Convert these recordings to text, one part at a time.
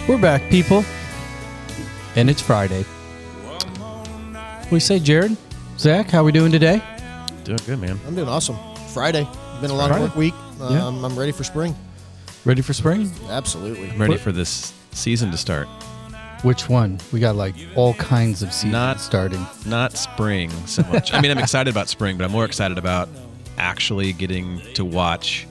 We're back, people. And it's Friday. What do you say, Jared? Zach, how we doing today? Doing good, man. I'm doing awesome. Friday. Been a long work week. Yeah. I'm ready for spring. Ready for spring? Absolutely. I'm ready for this season to start. Which one? We got like all kinds of seasons starting. Not spring so much. I mean, I'm excited about spring, but I'm more excited about actually getting to watch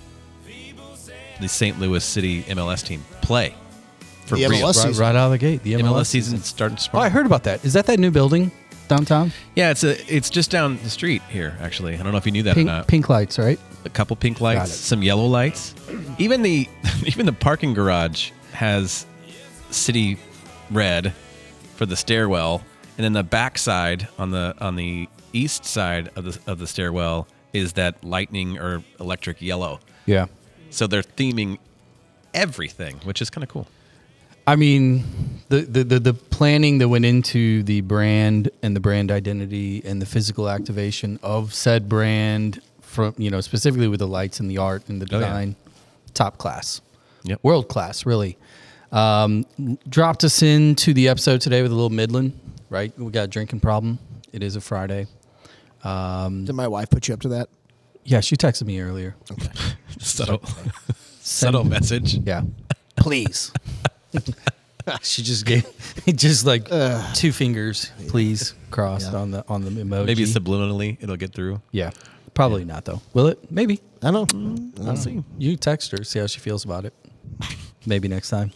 the St. Louis City MLS team play for The real. MLS season. Right out of the gate. The MLS season starting Oh, spring. I heard about that. Is that new building downtown? Yeah, it's just down the street here, actually. I don't know if you knew that or not. Pink lights, right? A couple pink lights, Got it. some yellow lights. Even the parking garage has city red for the stairwell, and then the back side on the east side of the stairwell is that lightning or electric yellow. Yeah. So they're theming everything, which is kind of cool. I mean, the planning that went into the brand and the brand identity and the physical activation of said brand, from specifically with the lights and the art and the design, top class, world class, really. Dropped us into the episode today with a little Midland, right? We got a drinking problem. It is a Friday. Did my wife put you up to that? Yeah, she texted me earlier. Okay. Subtle message. Yeah, please. She just gave like 2 fingers, please, crossed on the emoji. Maybe subliminally it'll get through. Yeah, probably not though. Will it? Maybe. I don't know. I'll see. You text her, see how she feels about it. Maybe next time.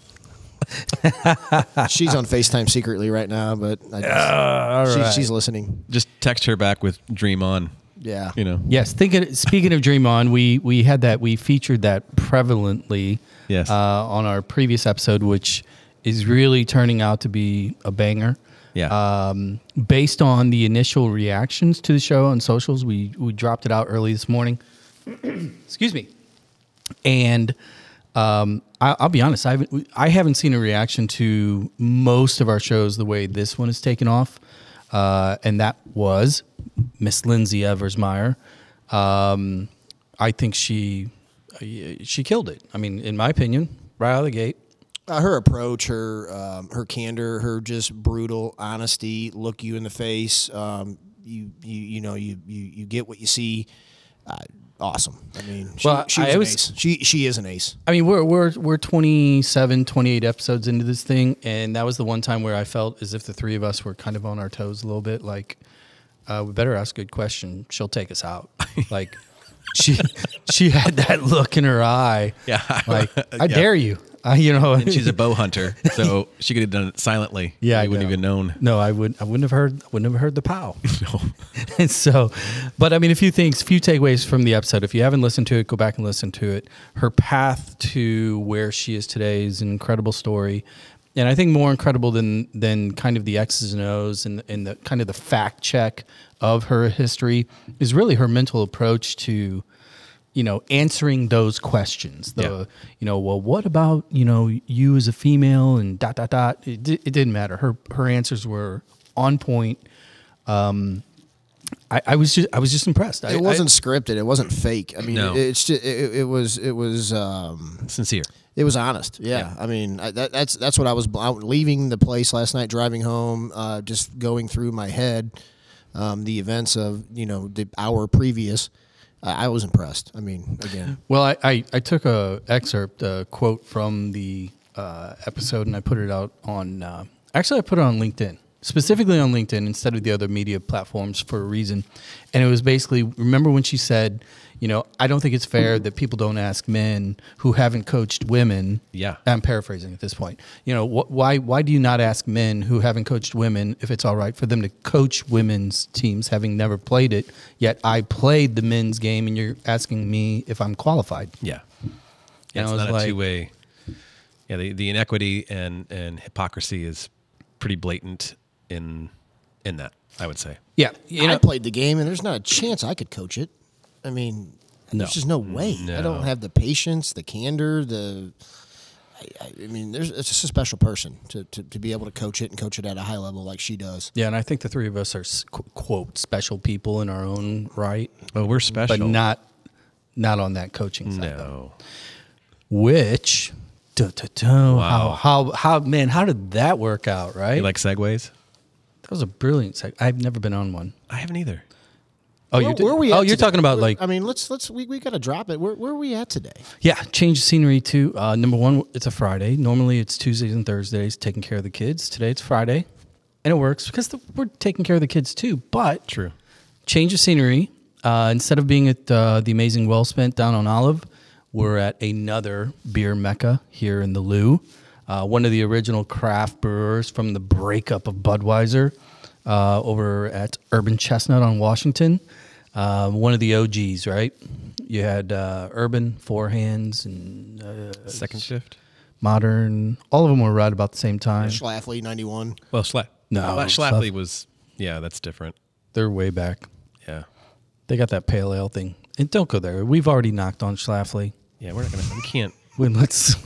She's on FaceTime secretly right now, but all right. she's listening. Just text her back with "Dream On." Yeah. Yes. Speaking of Dream On, we had that. We featured that prevalently. Yes. On our previous episode, which is really turning out to be a banger. Yeah. Based on the initial reactions to the show on socials, we dropped it out early this morning. Excuse me. And I'll be honest, I haven't seen a reaction to most of our shows the way this one is taken off, and that was Miss Lindsay Eversmeyer. I think she killed it. I mean, in my opinion, right out of the gate. Her approach, her candor, her just brutal honesty, look you in the face. You get what you see. Awesome. I mean, she is an ace. I mean, we're 27, 28 episodes into this thing, and that was the one time where I felt as if the three of us were kind of on our toes a little bit. Like, we better ask a good question. She'll take us out. Like, she had that look in her eye. Yeah. Like, I dare you. And she's a bow hunter, so she could have done it silently. Yeah, we wouldn't even known. No, I wouldn't have heard the pow. No. And so, but I mean, a few takeaways from the episode. If you haven't listened to it, go back and listen to it. Her path to where she is today is an incredible story, and I think more incredible than kind of the X's and O's and the kind of the fact check of her history is really her mental approach to, answering those questions. Well, what about, you as a female and ... It didn't matter. Her answers were on point. I was just impressed. It wasn't scripted. It wasn't fake. I mean, No. it's just, it was Sincere. It was honest. Yeah. I mean, that's what I was leaving the place last night, driving home, just going through my head, the events of, the hour previous. I was impressed. I mean, again. Well, I took a quote from the episode, and I put it out on. Actually, I put it on LinkedIn, specifically on LinkedIn instead of the other media platforms for a reason. And it was basically, remember when she said, I don't think it's fair that people don't ask men who haven't coached women. Yeah. I'm paraphrasing at this point. Why do you not ask men who haven't coached women if it's all right for them to coach women's teams, having never played it, yet I played the men's game and you're asking me if I'm qualified? Yeah. And It's I was not like, a two-way. Yeah, the inequity and hypocrisy is pretty blatant in that, I would say. Yeah. I played the game, and there's not a chance I could coach it. I mean, there's just no way. No. I don't have the patience, the candor, I mean, it's just a special person to be able to coach it and coach it at a high level like she does. Yeah, and I think the three of us are, quote, special people in our own right. Well, we're special. But not on that coaching side. No. Which Wow. How man, how did that work out, right? You like segways? That was a brilliant I've never been on one. I haven't either. Oh, Where are we at you're today? talking about like I mean, we got to drop it. Where are we at today? yeah, change the scenery too. Number one, it's a Friday. Normally it's Tuesdays and Thursdays taking care of the kids. Today it's Friday, and it works because we're taking care of the kids too. But True. change of scenery. Instead of being at the amazing Well Spent down on Olive, we're at another beer mecca here in the Lou. One of the original craft brewers from the breakup of Budweiser over at Urban Chestnut on Washington. One of the OGs, right? You had Urban, Four Hands, and Second Shift. Modern. All of them were right about the same time. Schlafly 91. Well, No, Schlafly was. Yeah, that's different. They're way back. Yeah. They got that pale ale thing. And don't go there. We've already knocked on Schlafly. Yeah, we're not gonna. We can't. Let's.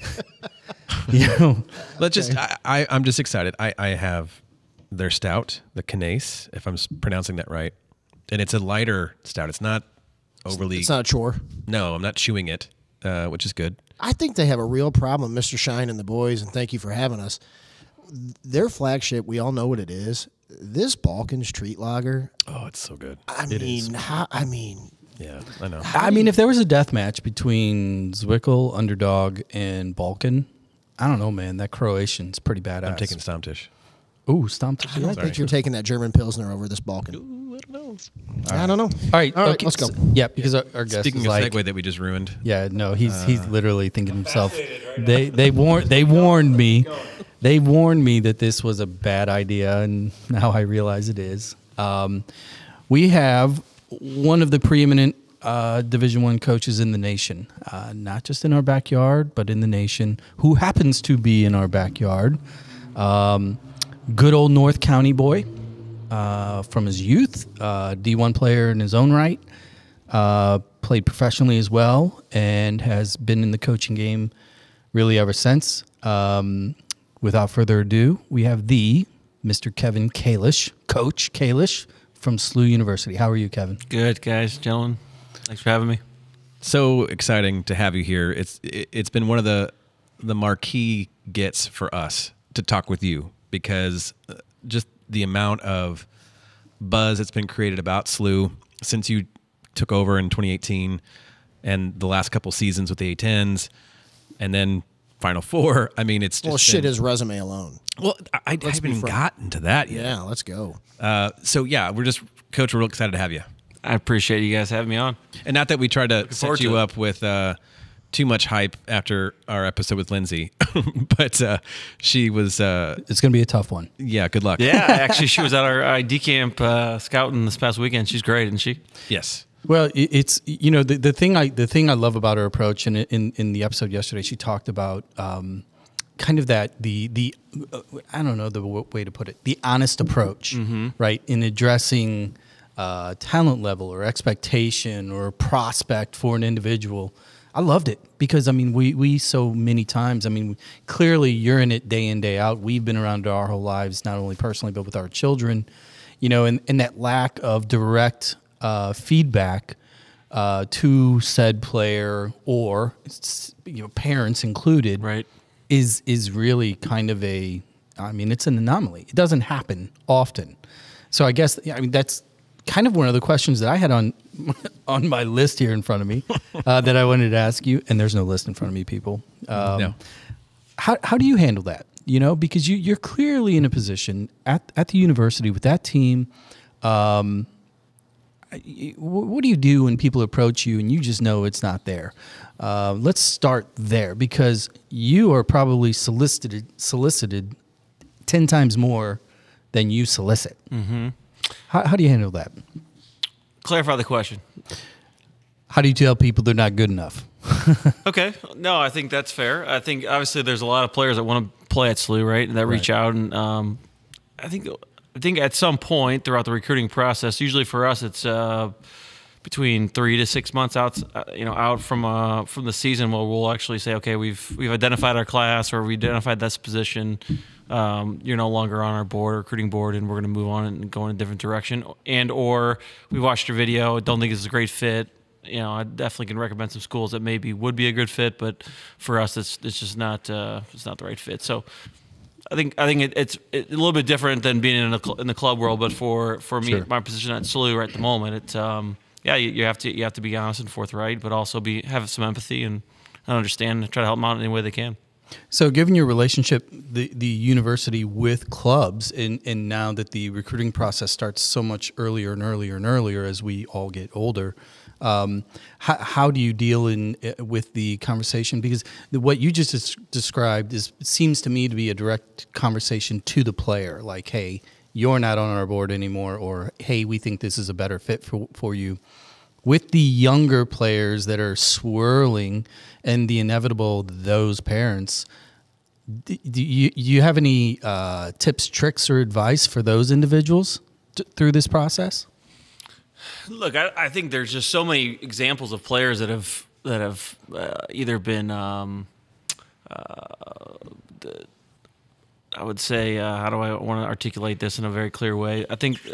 You know, Let's just. I'm just excited. I have their stout, the Kalish, if I'm pronouncing that right, and it's a lighter stout. It's not overly. It's not a chore. No, I'm not chewing it, which is good. I think they have a real problem, Mr. Shine and the boys, and thank you for having us. Their flagship, we all know what it is. This Balkans Treat Lager. Oh, it's so good. I mean, Yeah, I know. I mean, if there was a death match between Zwickel, Underdog, and Balkan, I don't know, man. That Croatian's pretty badass. I'm taking Stammtisch. Ooh, Stomp. I don't think you're taking that German Pilsner over this Balkan. Ooh, I don't know. I don't know. All right, okay, let's go. Yeah, because our guest Speaking is of like, segue that we just ruined. yeah, no, he's literally thinking himself. They warned me. They warned me that this was a bad idea, and now I realize it is. We have one of the preeminent Division I coaches in the nation, not just in our backyard, but in the nation, who happens to be in our backyard. Good old North County boy from his youth, D1 player in his own right, played professionally as well, and has been in the coaching game really ever since. Without further ado, we have the Mr. Kevin Kalish, Coach Kalish from SLU University. How are you, Kevin? Good, guys, gentlemen. Thanks for having me. So exciting to have you here. It's been one of the marquee gets for us to talk with you because just the amount of buzz that's been created about SLU since you took over in 2018 and the last couple seasons with the A10s and then Final Four. I mean, it's just his resume alone. Well, I haven't even gotten to that yet. Yeah, let's go. So yeah, Coach, we're real excited to have you. I appreciate you guys having me on. And not that we tried to forward set you to it. up with too much hype after our episode with Lindsay, but she was. It's going to be a tough one. Yeah, good luck. Yeah, actually, she was at our ID camp scouting this past weekend. She's great, isn't she? Yes. Well, it's the thing I love about her approach, and in the episode yesterday, she talked about kind of that the I don't know the way to put it, the honest approach, right, in addressing talent level or expectation or prospect for an individual. I loved it because, I mean, we so many times, I mean, clearly you're in it day in, day out. We've been around it our whole lives, not only personally, but with our children, and that lack of direct feedback to said player or, parents included, Right. is really kind of it's an anomaly. It doesn't happen often. So I guess, that's kind of one of the questions that I had on my list here in front of me that I wanted to ask you, and there's no list in front of me, people. No. How do you handle that? Because you're clearly in a position at the university with that team. What do you do when people approach you and you just know it's not there? Let's start there because you are probably solicited 10 times more than you solicit. Mm-hmm. How do you handle that? Clarify the question. How do you tell people they're not good enough? Okay. No, I think that's fair. I think obviously there's a lot of players that want to play at SLU, right? And that reach out. And I think at some point throughout the recruiting process, usually for us, it's between 3 to 6 months out, out from the season where we'll actually say, okay, we've identified our class or we identified this position. You're no longer on our recruiting board, and we're going to move on and go in a different direction. And or we watched your video, don't think it's a great fit, I definitely can recommend some schools that maybe would be a good fit, but for us, it's just not it's not the right fit. So I think it's a little bit different than being in the club world, but for me, Sure. my position at SLU right at the moment, it's you have to be honest and forthright, but also have some empathy and understand and try to help them out in any way they can. So, given your relationship, the university with clubs, and now that the recruiting process starts so much earlier and earlier and earlier as we all get older, how do you deal with the conversation? Because what you just described seems to me to be a direct conversation to the player, like, hey, you're not on our board anymore, or hey, we think this is a better fit for you. With the younger players that are swirling and the inevitable those parents, do you have any tips, tricks, or advice for those individuals through this process? Look, I think there's just so many examples of players that have either been I would say how do I want to articulate this in a very clear way? I think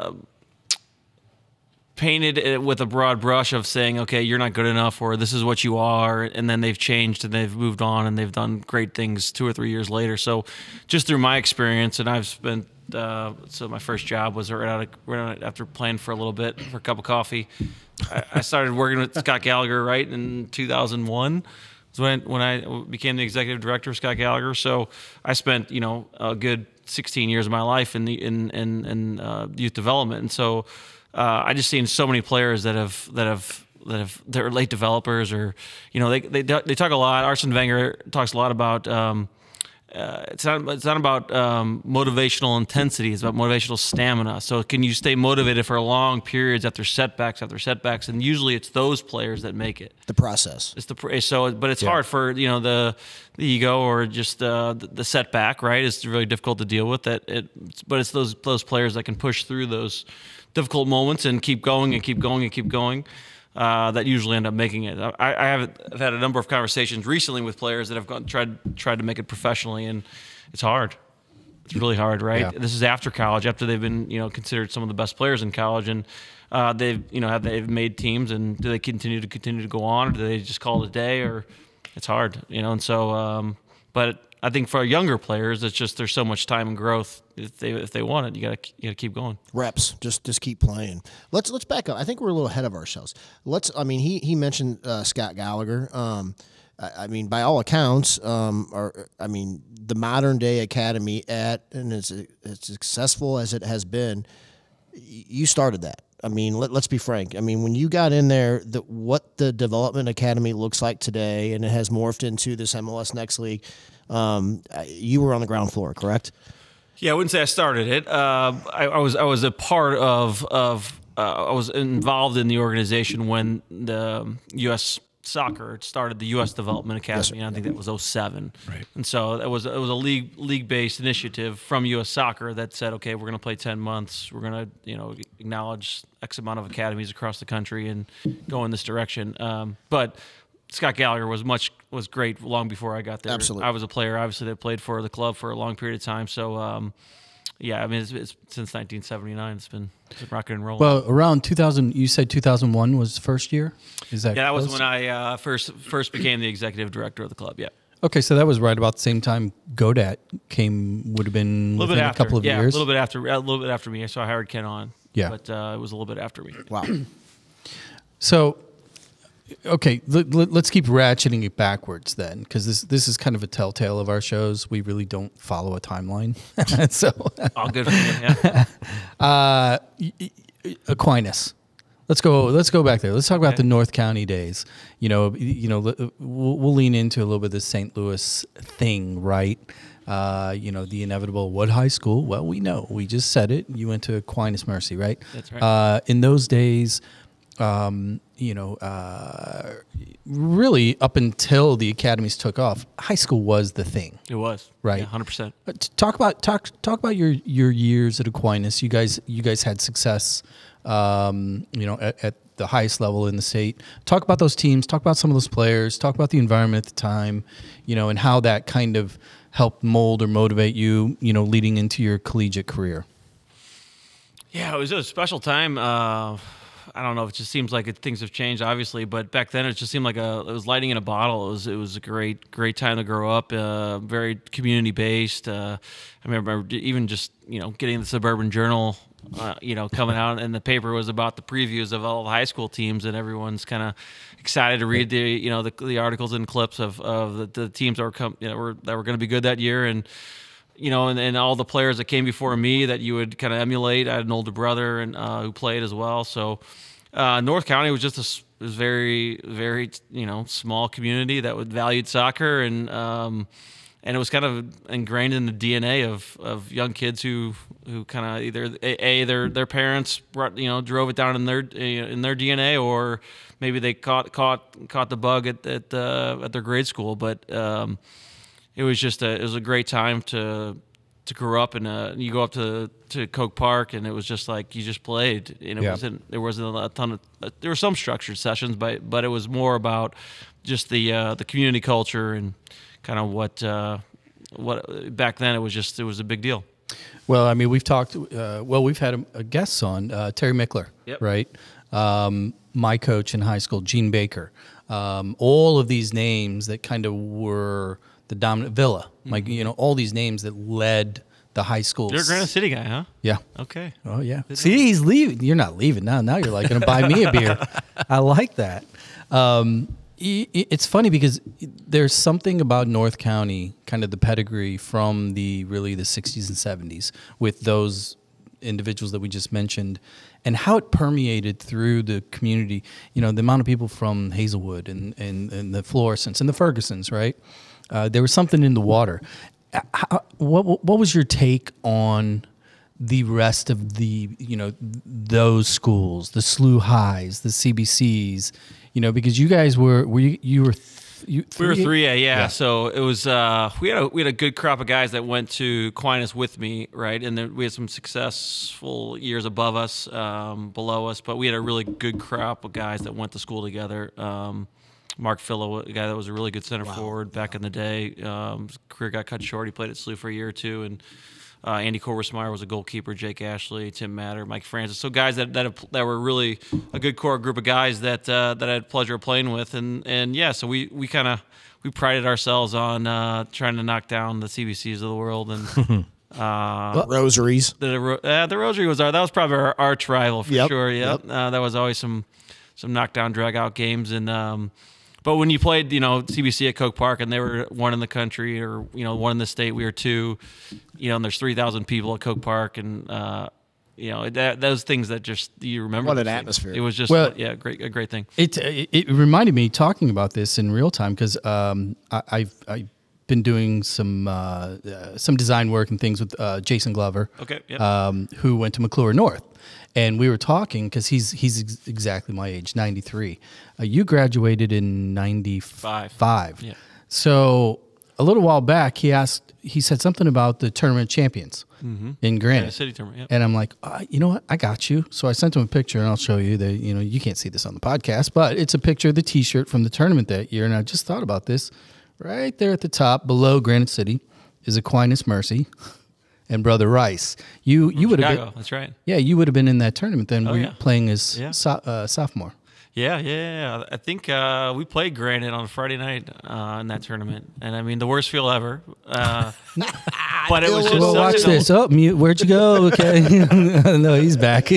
painted it with a broad brush of saying, okay, you're not good enough, or this is what you are, and then they've changed and they've moved on and they've done great things 2 or 3 years later. So just through my experience, and I've spent so my first job was right after playing for a little bit for a cup of coffee. I started working with Scott Gallagher right in 2001. When I became the executive director of Scott Gallagher. So I spent a good 16 years of my life in youth development, and so I just seen so many players that they're late developers, or they talk a lot. Arsene Wenger talks a lot about it's not about motivational intensity. It's about motivational stamina. So can you stay motivated for long periods after setbacks? And usually it's those players that make it. The process. But it's hard for the ego or just the setback. Right? It's really difficult to deal with that. But it's those players that can push through those difficult moments and keep going and keep going and keep going. That usually end up making it. I've had a number of conversations recently with players that have tried to make it professionally, and it's hard. It's really hard, right? Yeah. This is after college, after they've been considered some of the best players in college, and they've made teams, and do they continue to go on, or do they just call it a day, or it's hard, and so but I think for younger players, it's just there's so much time and growth. If they want it, you gotta keep going. Reps, just keep playing. Let's back up. I think we're a little ahead of ourselves. He mentioned Scott Gallagher. By all accounts, the modern day academy and as successful as it has been, you started that. Let's be frank. When you got in there, what the development academy looks like today, and it has morphed into this MLS Next League. You were on the ground floor, correct? Yeah, I wouldn't say I started it. I was a part of I was involved in the organization when the U.S. Soccer started the U.S. Development Academy. Yes, I think that was 2007. Right. And so it was a league-based initiative from U.S. Soccer that said, okay, we're going to play 10 months. We're going to acknowledge X amount of academies across the country and go in this direction. But Scott Gallagher was great long before I got there. Absolutely. I was a player, obviously, that played for the club for a long period of time. So, it's since 1979. It's been rocking and rolling. Well, around 2000, you said 2001 was the first year? Is that that close? was when I first became the executive director of the club, yeah. Okay, so that was right about the same time Godat would have been within a couple of years? a little bit after me. So I hired Ken on. Yeah. But it was a little bit after me. Wow. So, okay, let's keep ratcheting it backwards then, because this is kind of a telltale of our shows. We really don't follow a timeline. So, all good for me, yeah. Aquinas. Let's go back there. Let's talk about the North County days. We'll lean into a little bit of the St. Louis thing, right? The inevitable. What high school? Well, we know. We just said it. You went to Aquinas Mercy, right? That's right. In those days, really up until the academies took off, high school was the thing. It was, right? Yeah, 100%. Talk about your years at Aquinas. You guys had success, at the highest level in the state. Talk about those teams. Talk about some of those players. Talk about the environment at the time, and how that kind of helped mold or motivate you, leading into your collegiate career. Yeah, it was a special time. I don't know. It just seems like things have changed, obviously. But back then, it just seemed like it was lightning in a bottle. It was a great time to grow up. Very community based. I remember even just getting the Suburban Journal, coming out, and the paper was about the previews of all the high school teams, and everyone's kind of excited to read the articles and clips of the teams that were going to be good that year, and and all the players that came before me that you would kind of emulate. I had an older brother and who played as well. So North County was just was very, very small community that valued soccer, and it was kind of ingrained in the DNA of young kids who kind of either their parents drove it down in their DNA, or maybe they caught the bug at their grade school, but. It was just it was a great time to grow up, and you go up to Coke Park, and it was just like you just played. And there wasn't a ton of there were some structured sessions, but it was more about just the community culture and kind of what back then it was a big deal. Well, I mean, we've talked. We've had a guest on Terry Mickler, yep. Right? My coach in high school, Gene Baker. All of these names that kind of were the dominant Villa, like all these names that led the high schools. You're a Granite City guy, huh? Yeah. Okay. Oh yeah. See, he's leaving. You're not leaving now. Now you're like going to buy me a beer. I like that. It's funny because there's something about North County, kind of the pedigree from the 60s and 70s with those individuals that we just mentioned, and how it permeated through the community. The amount of people from Hazelwood and the Florescents and the Fergusons, right? There was something in the water. What was your take on the rest of the those schools, the SLU highs, the CBCs? Because you guys were you were 3A? We were 3A, yeah. So it was we had a good crop of guys that went to Aquinas with me, right? And then we had some successful years above us, below us, but we had a really good crop of guys that went to school together. Mark Fillo, a guy that was a really good center forward back in the day. His career got cut short. He played at SLU for a year or two, and Andy Corbersmeyer was a goalkeeper. Jake Ashley, Tim Matter, Mike Francis. So guys that were really a good core group of guys that I had pleasure of playing with, and yeah. So we prided ourselves on trying to knock down the CBCs of the world and. Rosaries. The Rosary was that was probably our arch rival for sure. Yep. That was always some knockdown drag out games, and but when you played CBC at Coke Park and they were one in the country or one in the state, we were two, and there's 3,000 people at Coke Park, and those things that just you remember. What an atmosphere! It was just a great thing. It reminded me talking about this in real time because I've been doing some design work and things with Jason Glover, who went to McClure North. And we were talking because he's exactly my age, 93. You graduated in 95. Yeah. So a little while back, he said something about the tournament champions in Granite. Yeah, city tournament. Yep. And I'm like, you know what? I got you. So I sent him a picture, and I'll show you. You can't see this on the podcast, but it's a picture of the T-shirt from the tournament that year. And I just thought about this. Right there at the top, below Granite City, is Aquinas Mercy. And Brother Rice, you would have been. That's right. Yeah, you would have been in that tournament then. Were you playing as sophomore? Yeah. I think we played Granite on a Friday night in that tournament, and I mean the worst feel ever. But it was just. Well, watch this. Oh, mute. Where'd you go? Okay, no, he's back.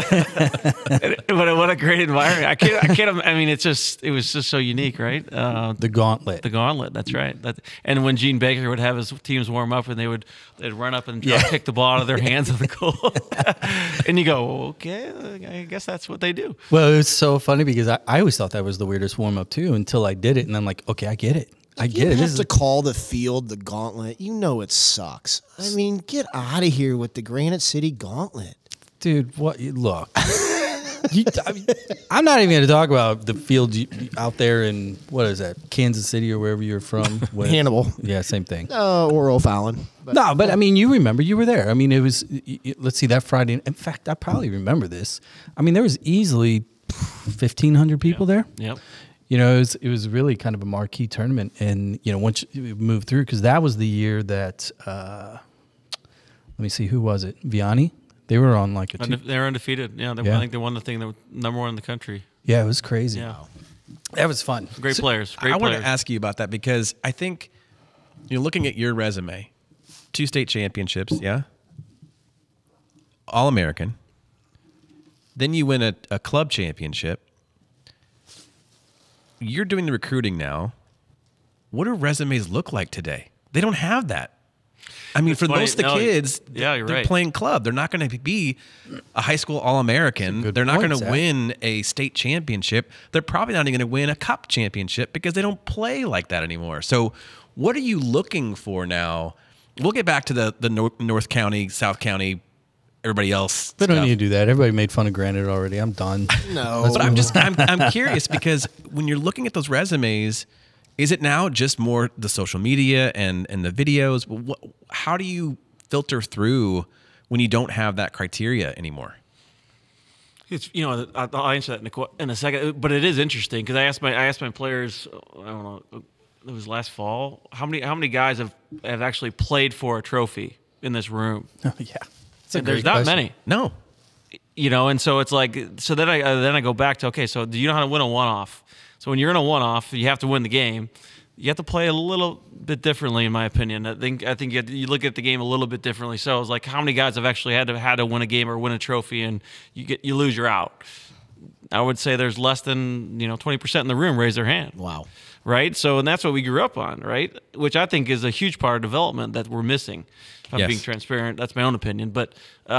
What a great environment! I can't. I mean, it was just so unique, right? The gauntlet. The gauntlet. That's right. And when Gene Baker would have his teams warm up, and they'd run up and kick the ball out of their hands at the goal, and you go, okay, I guess that's what they do. Well, it was so funny because I always thought that was the weirdest warm up too until I did it, and I'm like, okay, I get it. I get it. You have to call the field the gauntlet. It sucks. I mean, get out of here with the Granite City gauntlet. Dude, what? Look. I'm not even going to talk about the field out there in, what is that, Kansas City or wherever you're from. Hannibal. Yeah, same thing. Or O'Fallon. But I mean, you remember, you were there. I mean, it was, let's see, that Friday. In fact, I probably remember this. I mean, there was easily 1,500 people there. Yep. It was really kind of a marquee tournament. And, once you moved through, because that was the year that, let me see, who was it? Vianney? They were on like They're undefeated. Yeah, Yeah. I think they won the thing. They were number one in the country. Yeah, it was crazy. Yeah. That was fun. Great players. Great I want players. to ask you about that because I think you're looking at your resume, 2 state championships, yeah, All-American. Then you win a club championship. You're doing the recruiting now. What do resumes look like today? They don't have that. I mean, for most of the kids, you're they're right. playing club. They're not going to be a high school All-American. They're not going to win a state championship. They're probably not even going to win a cup championship because they don't play like that anymore. So what are you looking for now? We'll get back to the North County, South County, everybody else. They don't need to do that. Everybody made fun of Granite already. I'm done. No. But I'm curious because when you're looking at those resumes, is it now just more the social media and the videos? How do you filter through when you don't have that criteria anymore? It's I'll answer that in a second, but it is interesting because I asked my players, I don't know, it was last fall, how many guys have actually played for a trophy in this room? Oh, yeah. And there's not many. No. And so it's like, so then I go back to, okay, so do you know how to win a one-off? So when you're in a one-off, you have to win the game. You have to play a little bit differently, in my opinion. I think you look at the game a little bit differently. So it's like, how many guys have actually had to win a game or win a trophy, and you lose, you're out. I would say there's less than 20% in the room raise their hand. Wow. Right. So and that's what we grew up on, right? Which I think is a huge part of development that we're missing. If I'm being transparent, that's my own opinion, but.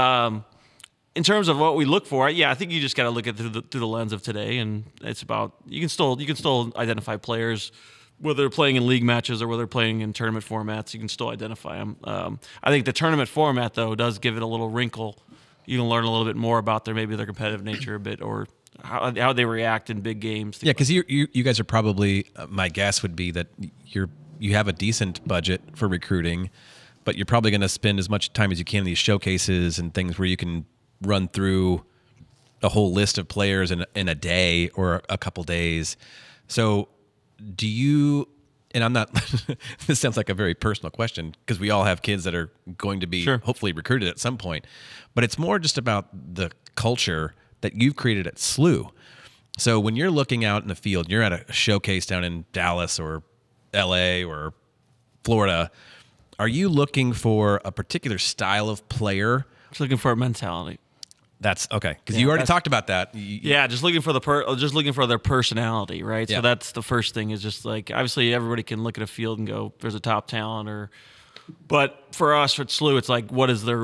In terms of what we look for, yeah, I think you just got to look at it through the lens of today, and it's about you can still identify players, whether they're playing in league matches or whether they're playing in tournament formats. You can still identify them. I think the tournament format though does give it a little wrinkle. You can learn a little bit more about their competitive nature a bit, or how they react in big games. Yeah, because you guys are probably my guess would be that you have a decent budget for recruiting, but you're probably going to spend as much time as you can in these showcases and things where you can run through a whole list of players in a day or a couple days. So do you, and I'm not, this sounds like a very personal question because we all have kids that are going to be hopefully recruited at some point, but it's more just about the culture that you've created at SLU. So when you're looking out in the field, you're at a showcase down in Dallas or LA or Florida, are you looking for a particular style of player? Just looking for a mentality. That's okay, because you already talked about that. Just looking for their personality, right? Yeah. So that's the first thing. Is just like obviously everybody can look at a field and go, "There's a top talent," but for us at SLU, it's like what is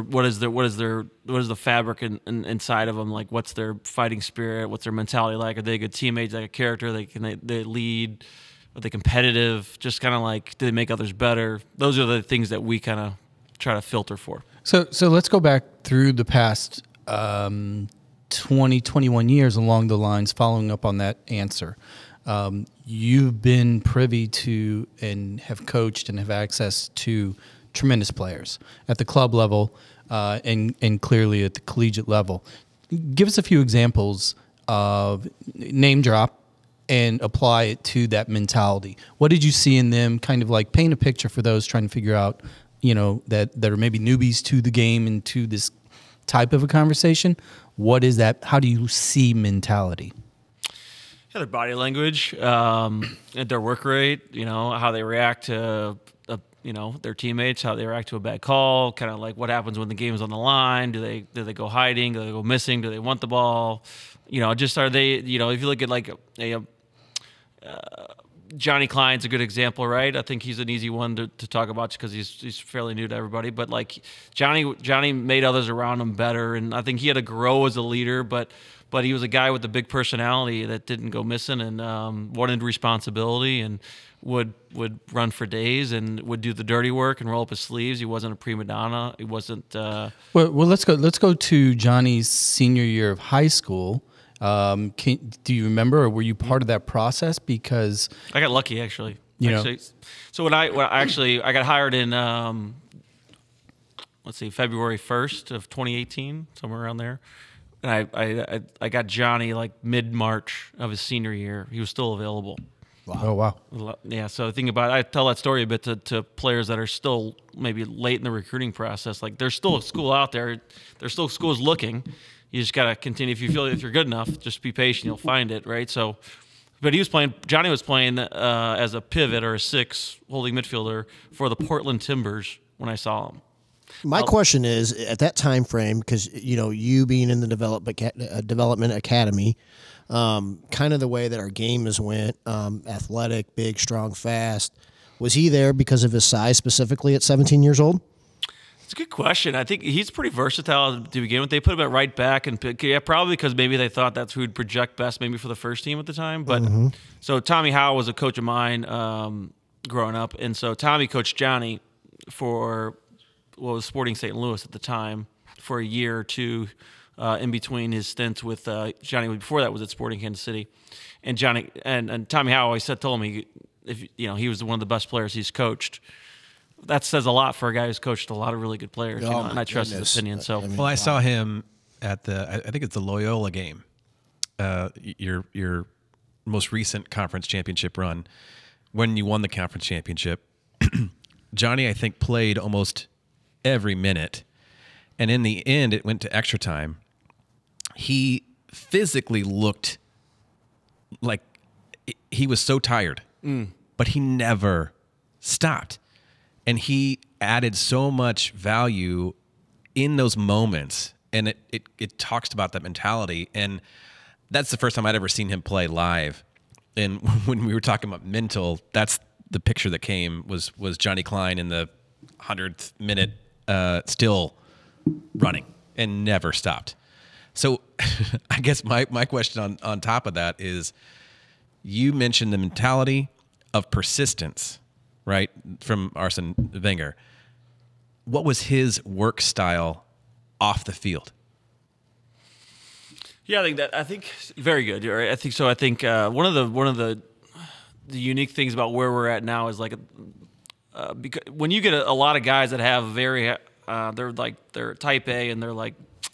the fabric inside of them? Like what's their fighting spirit? What's their mentality like? Are they good teammates? Like a character? They lead? Are they competitive? Just kind of like do they make others better? Those are the things that we kind of try to filter for. So let's go back through the past 20, 21 years along the lines, following up on that answer. You've been privy to and have coached and have access to tremendous players at the club level and clearly at the collegiate level. Give us a few examples of name drop and apply it to that mentality. What did you see in them? Kind of like paint a picture for those trying to figure out that are maybe newbies to the game and to this type of a conversation. What is that? How do you see mentality? Yeah, their body language, their work rate, how they react to, their teammates, how they react to a bad call, kind of like what happens when the game is on the line. Do they go hiding? Do they go missing? Do they want the ball? Just are they, if you look at like Johnny Klein's a good example, right? I think he's an easy one to talk about because he's fairly new to everybody. But like Johnny made others around him better, and I think he had to grow as a leader. But he was a guy with a big personality that didn't go missing and wanted responsibility and would run for days and would do the dirty work and roll up his sleeves. He wasn't a prima donna. He wasn't. Well, let's go to Johnny's senior year of high school. Do you remember, or were you part of that process? Because I got lucky, actually. So when I got hired in, February 1st of 2018, somewhere around there. And I got Johnny like mid-March of his senior year. He was still available. Oh, wow. Yeah, so think about it. I tell that story a bit to players that are still maybe late in the recruiting process. Like, there's still a school out there. There's still schools looking. You just got to continue. If you're good enough, just be patient. You'll find it, right? So, but Johnny was playing as a pivot or a 6 holding midfielder for the Portland Timbers when I saw him. My question is, at that time frame, because you being in the development academy, kind of the way that our game has went, athletic, big, strong, fast. Was he there because of his size specifically at 17 years old? It's a good question. I think he's pretty versatile to begin with. They put him at right back, and probably because maybe they thought that's who would project best, maybe for the first team at the time. But So Tommy Howe was a coach of mine growing up, and so Tommy coached Johnny for what was Sporting St. Louis at the time for a year or two. In between his stints with Johnny, before that was at Sporting Kansas City, and Johnny and Tommy Howe always told me if he was one of the best players he's coached. That says a lot for a guy who's coached a lot of really good players, and I trust his opinion. So, I saw him at I think it's the Loyola game, your most recent conference championship run, when you won the conference championship. Johnny, I think, played almost every minute, and in the end, it went to extra time. He physically looked like he was so tired, but he never stopped. And he added so much value in those moments. And it talks about that mentality. And that's the first time I'd ever seen him play live. And when we were talking about mental, that's the picture that came was Johnny Klein in the 100th minute still running and never stopped. So I guess my question on top of that is, you mentioned the mentality of persistence, right, from Arsene Wenger. What was his work style off the field? Yeah, I think very good. Right? I think so. I think one of the unique things about where we're at now is because when you get a lot of guys that have they're type A, and they're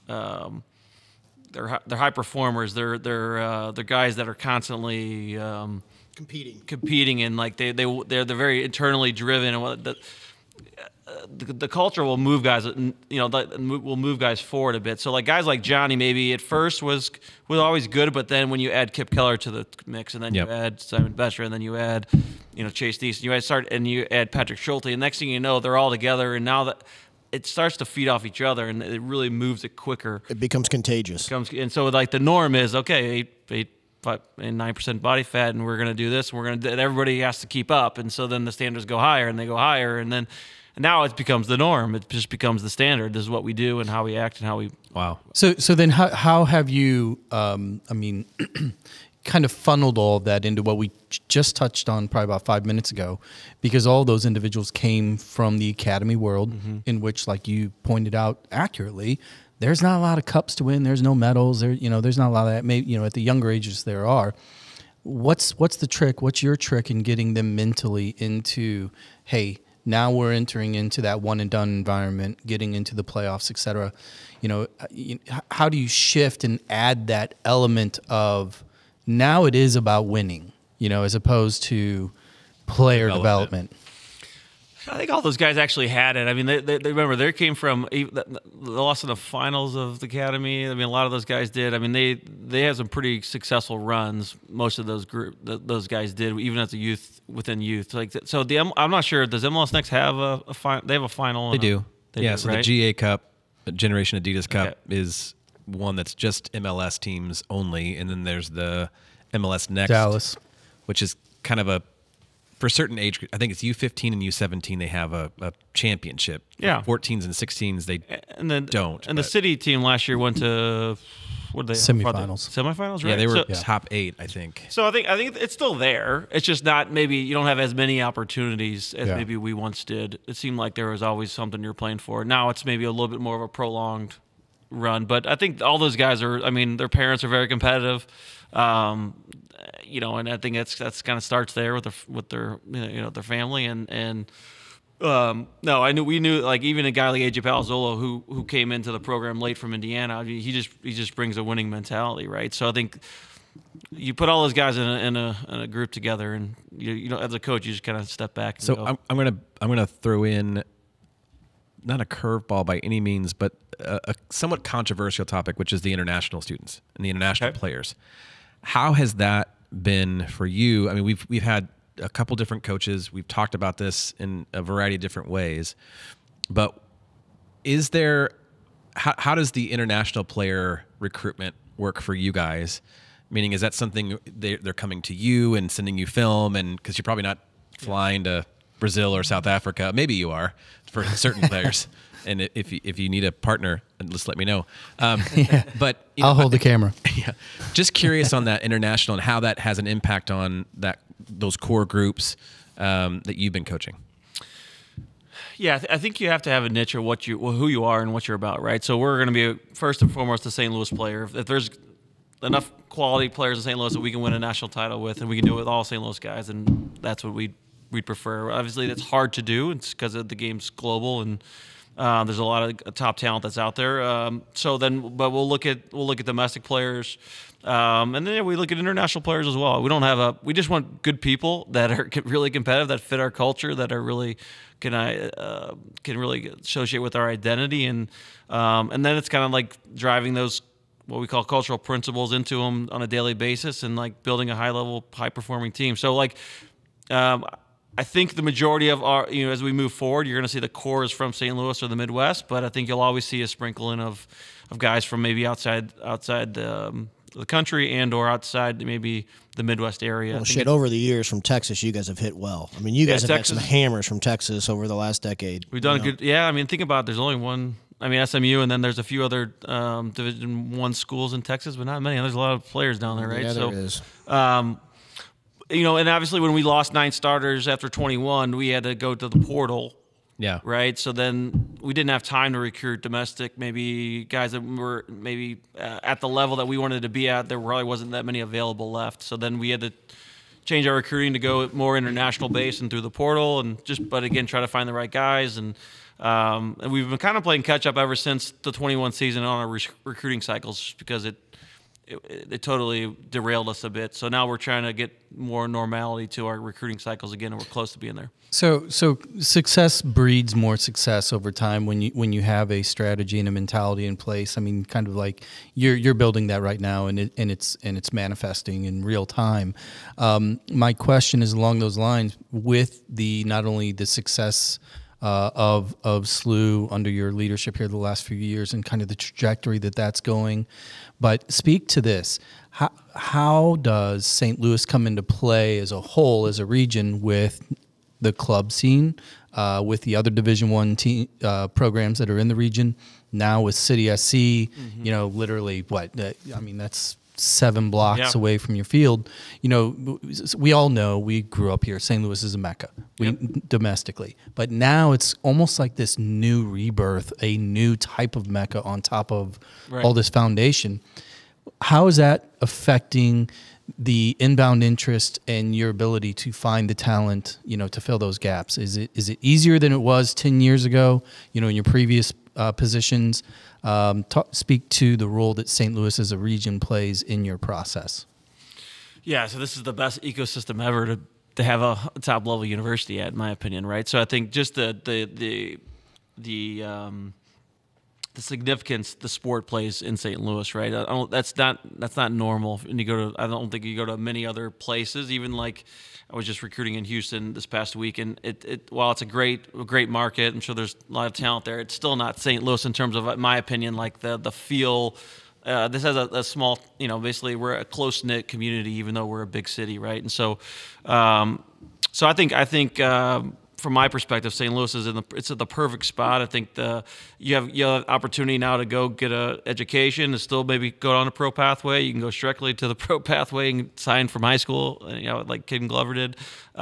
high performers. They're guys that are constantly competing, and they're very internally driven. And the culture will move guys, will move guys forward a bit. So guys like Johnny, maybe at first was always good, but then when you add Kip Keller to the mix, and then you add Simon Bescher, and then you add Chase Deason, you add Patrick Schulte, and next thing you know, they're all together, and now that it starts to feed off each other, and it really moves it quicker. It becomes contagious. And so the norm is, okay, 9% body fat, and we're going to do this, and everybody has to keep up, and so then the standards go higher, and they go higher, and now it becomes the norm. It just becomes the standard. This is what we do and how we act and how we. Wow. So then how have you? Kind of funneled all of that into what we just touched on probably about 5 minutes ago, because all those individuals came from the academy world, in which, like you pointed out accurately, there's not a lot of cups to win. There's no medals. There's not a lot of that. Maybe at the younger ages there are. What's the trick? What's your trick in getting them mentally into, hey, now we're entering into that one and done environment, getting into the playoffs, et cetera. How do you shift and add that element of, now it is about winning, as opposed to player development? I think all those guys actually had it. I mean, they remember they came from the loss in the finals of the academy. I mean, a lot of those guys did. I mean, they had some pretty successful runs. Most of those guys did, even as a youth within youth. So I'm not sure. Does MLS Next have a final? They have a final. They do. So right? the GA Cup, Generation Adidas Cup, is one that's just MLS teams only, and then there's the MLS Next Dallas, which is kind of for certain age group. I think it's U15 and U17. They have a championship. Yeah, 14s and 16s they don't. And the city team last year went to what did they semifinals? Semifinals, right? Yeah, they were top 8, I think. So I think it's still there. It's just not, maybe you don't have as many opportunities as maybe we once did. It seemed like there was always something you're playing for. Now it's maybe a little bit more of a prolonged run, but I think all those guys their parents are very competitive, and I think that's kind of starts there with their their family, and we knew even a guy like AJ Palazzolo who came into the program late from Indiana, he just brings a winning mentality, right? So I think you put all those guys in a group together, and you know, as a coach, you just kind of step back. And So go. I'm gonna throw in not a curveball by any means, but a somewhat controversial topic, which is the international students and the international players. How has that been for you? I mean, we've had a couple different coaches. We've talked about this in a variety of different ways, but is there how does the international player recruitment work for you guys? Meaning, is that something they're coming to you and sending you film, and because you're probably not flying to Brazil or South Africa, maybe you are for certain players. And if you need a partner, just let me know. But I'll hold the camera. Yeah, just curious on that international and how that has an impact on those core groups that you've been coaching. Yeah, I think you have to have a niche of who you are and what you're about, right? So we're going to be first and foremost a St. Louis player. If there's enough quality players in St. Louis that we can win a national title with, and we can do it with all St. Louis guys, and that's what we'd prefer. Obviously, that's hard to do. It's because the game's global, and there's a lot of top talent that's out there. But we'll look at domestic players, and then we look at international players as well. We just want good people that are really competitive, that fit our culture, that are really can really associate with our identity, and then it's kind of like driving those what we call cultural principles into them on a daily basis, and like building a high performing team. So like. I think the majority of our, as we move forward, you're going to see the core is from St. Louis or the Midwest, but I think you'll always see a sprinkling of guys from maybe outside the country and or outside maybe the Midwest area. Well, over the years from Texas, you guys have hit well. I mean, you guys have had some hammers from Texas over the last decade. We've done a good, I mean, think about it, there's only one. I mean, SMU, and then there's a few other Division I schools in Texas, but not many. There's a lot of players down there, right? Yeah, there is. And obviously when we lost 9 starters after 21, we had to go to the portal. Yeah. Right. So then we didn't have time to recruit domestic, maybe guys that were maybe at the level that we wanted to be at. There probably wasn't that many available left. So then we had to change our recruiting to go more international base and through the portal, but again, try to find the right guys. And we've been kind of playing catch up ever since the 21 season on our recruiting cycles, because it totally derailed us a bit. So now we're trying to get more normality to our recruiting cycles again, and we're close to being there. So success breeds more success over time when you have a strategy and a mentality in place. I mean, kind of like you're building that right now, and it's manifesting in real time. My question is along those lines with not only the success of SLU under your leadership here the last few years and kind of the trajectory that's going. But speak to this. How does St. Louis come into play as a whole, as a region, with the club scene, with the other Division I team programs that are in the region, now with City SC, literally that's 7 blocks away from your field. We all know, we grew up here. St. Louis is a mecca domestically, but now it's almost like this new rebirth, a new type of mecca on top of all this foundation. How is that affecting the inbound interest and your ability to find the talent, to fill those gaps? Is it easier than it was 10 years ago, in your previous positions? Speak to the role that St. Louis as a region plays in your process. Yeah, so this is the best ecosystem ever to have a top level university at, in my opinion, right? So I think just the significance the sport plays in St. Louis, right? That's not normal. And I don't think you go to many other places. Even like I was just recruiting in Houston this past week, and while it's a great market, I'm sure there's a lot of talent there. It's still not St. Louis in terms of, in my opinion, like the feel. This has a small, basically we're a close knit community, even though we're a big city, right? And so, I think. From my perspective, St. Louis is it's at the perfect spot. I think you have opportunity now to go get an education and still maybe go on a pro pathway. You can go directly to the pro pathway and sign from high school, like Caden Glover did.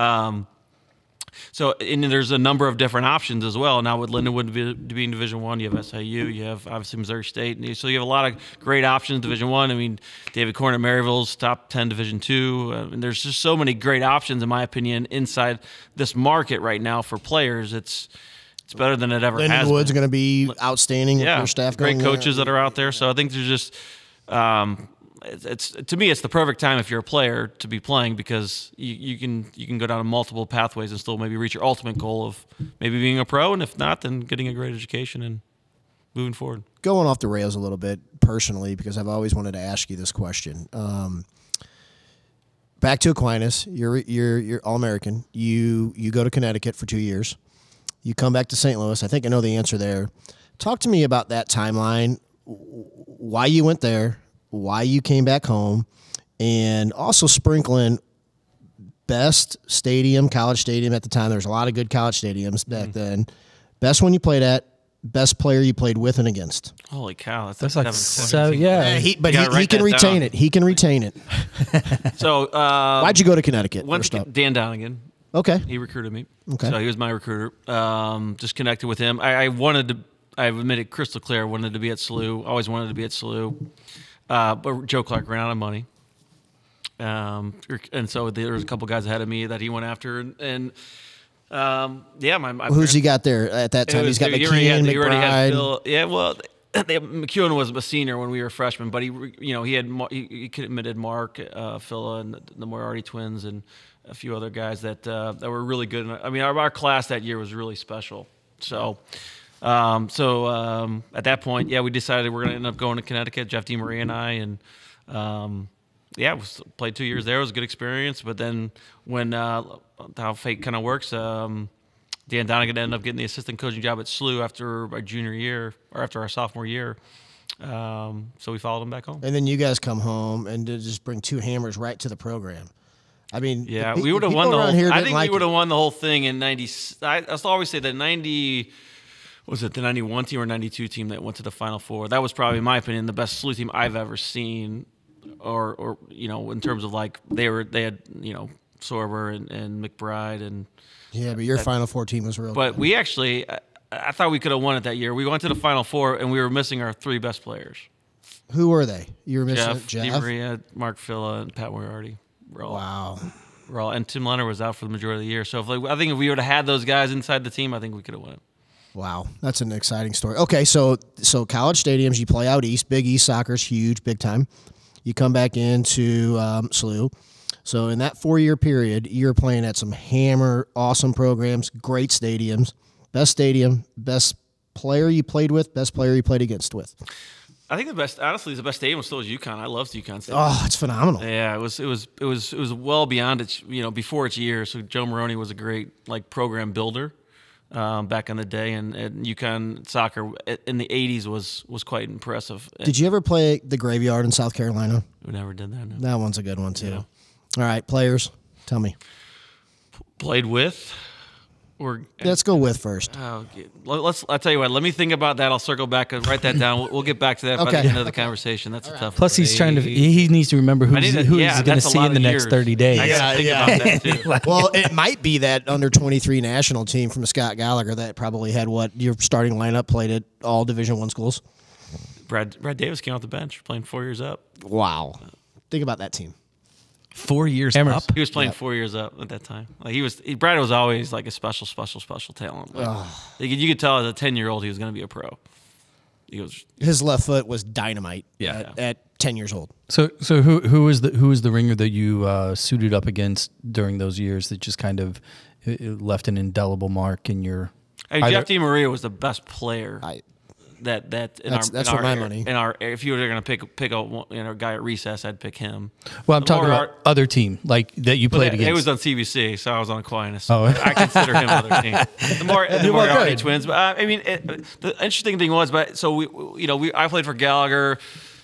And there's a number of different options as well. Now with Lindenwood being Division I, you have SLU, you have obviously Missouri State, and so you have a lot of great options. Division I. I mean, David Corn at Maryville's top 10 Division II. And there's just so many great options, in my opinion, inside this market right now for players. It's better than it ever has been. Lindenwood's going to be outstanding with your staff. Great coaches that are out there. So I think there's just. it's to me, it's the perfect time if you're a player to be playing, because you can go down multiple pathways and still maybe reach your ultimate goal of maybe being a pro, and if not, then getting a great education and moving forward. Going off the rails a little bit personally, because I've always wanted to ask you this question. Back to Aquinas, you're All-American. You go to Connecticut for 2 years. You come back to St. Louis. I think I know the answer there. Talk to me about that timeline, why you went there, why you came back home, and also sprinkling best stadium, college stadium at the time. There was a lot of good college stadiums back then. Best one you played at, best player you played with and against. Holy cow, That's like so, yeah. He can retain it. He can retain it. So why'd you go to Connecticut? Went to Dan Donegan. Okay. He recruited me. Okay. So he was my recruiter. Just connected with him. I wanted to. I've admitted crystal clear. I wanted to be at SLU. Always wanted to be at SLU. But Joe Clark ran out of money. And so there was a couple guys ahead of me that he went after. And my who's he got there at that time? He's got McKeon, McBride. Yeah, well, McKeown was a senior when we were freshmen, but he committed Mark, Phila, and the Moriarty twins, and a few other guys that were really good. I mean, our class that year was really special. So at that point, we decided we're going to end up going to Connecticut, Jeff DeMaria and I, and played 2 years there. It was a good experience. But then when how fate kind of works, Dan Donegan ended up getting the assistant coaching job at SLU after our junior year, or after our sophomore year. So we followed him back home. And then you guys come home and just bring two hammers right to the program. I mean, we would have won the whole. I think we would have won the whole thing in '90. I always say that '90. Was it the 91 team or 92 team that went to the Final Four? That was probably, in my opinion, the best SLU team I've ever seen, or in terms of like they had Sorber and McBride and. Yeah, but your Final Four team was real. But we actually, I thought we could have won it that year. We went to the Final Four and we were missing our three best players. Who were they? You were missing Jeff DeMaria, Mark Phila, and Pat Moriarty. Wow. And Tim Leonard was out for the majority of the year. So I think if we would have had those guys inside the team, I think we could have won it. Wow, that's an exciting story. Okay, so college stadiums, you play out east. Big East soccer's huge, big time. You come back into SLU. So in that 4-year period, you're playing at some hammer, awesome programs, great stadiums. Best stadium, best player you played with, best player you played against with. I think the best stadium was still UConn. I loved UConn Stadium. Oh, it's phenomenal. Yeah, it was well beyond its before its year. So Joe Maroney was a great program builder. Back in the day, and UConn soccer in the 80s was quite impressive. Did you ever play the Graveyard in South Carolina? We never did that. No. That one's a good one, too. Yeah. All right, players, tell me. Played with? Let's go with first. I'll tell you what, let me think about that. I'll circle back and write that down. We'll get back to that by the end of the conversation. That's a tough one. Plus, he needs to remember who he's going to see in the next 30 days. I got to think about that, too. Well, it might be that under-23 national team from Scott Gallagher that probably had your starting lineup played at all Division I schools. Brad Davis came off the bench, playing 4 years up. Wow. Think about that team. 4 years up? He was playing 4 years up at that time. Brad was always like a special talent. You could tell as a 10-year-old he was going to be a pro. His left foot was dynamite at 10 years old. So who was the ringer that you suited up against during those years that just kind of left an indelible mark in your? Jeff DeMaria was the best player. That's for my money. If you were going to pick a guy at recess, I'd pick him. Well, I'm talking about other team like that you played against. He was on CBC, so I was on Aquinas. So I consider him other team. The Moriarty twins. But the interesting thing was, I played for Gallagher.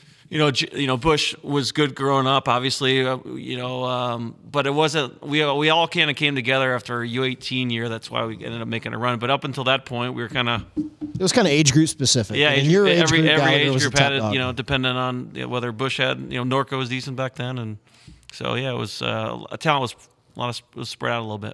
Bush was good growing up, obviously. But it wasn't. We all kind of came together after a U18 year. That's why we ended up making a run. But up until that point, we were kind of. It was kind of age group specific. Yeah, every age group had it. Depending on whether Bush had. Norco was decent back then, and so it was a talent was spread out a little bit.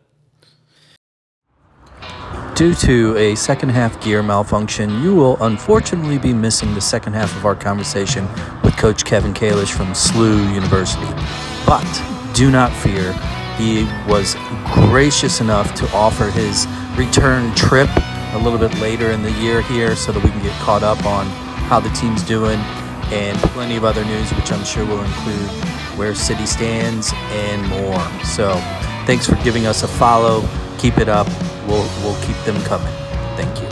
Due to a second-half gear malfunction, you will unfortunately be missing the second half of our conversation with Coach Kevin Kalish from SLU University. But do not fear, he was gracious enough to offer his return trip a little bit later in the year here so that we can get caught up on how the team's doing. and plenty of other news, which I'm sure will include where City stands and more. So thanks for giving us a follow. Keep it up. We'll keep them coming. Thank you.